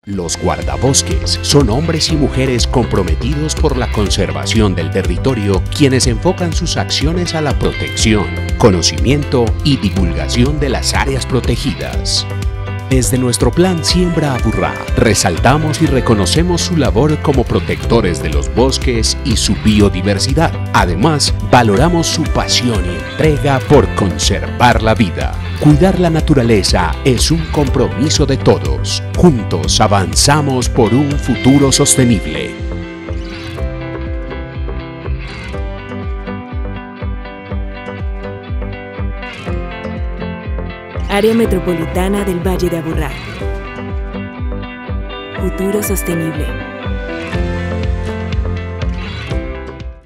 Los guardabosques son hombres y mujeres comprometidos por la conservación del territorio, quienes enfocan sus acciones a la protección, conocimiento y divulgación de las áreas protegidas. Desde nuestro plan Siembra Aburrá, resaltamos y reconocemos su labor como protectores de los bosques y su biodiversidad. Además, valoramos su pasión y entrega por conservar la vida. Cuidar la naturaleza es un compromiso de todos. Juntos avanzamos por un futuro sostenible. Área Metropolitana del Valle de Aburrá. Futuro sostenible.